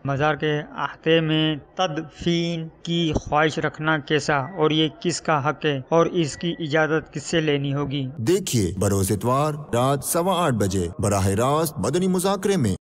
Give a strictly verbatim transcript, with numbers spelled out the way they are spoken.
मज़ार के अहते में तदफीन की ख्वाहिश रखना कैसा और ये किसका हक है और इसकी इजाज़त किससे लेनी होगी? देखिए बरोज़ इतवार रात सवा आठ बजे बराह रास्त मदनी मुज़ाकरे में।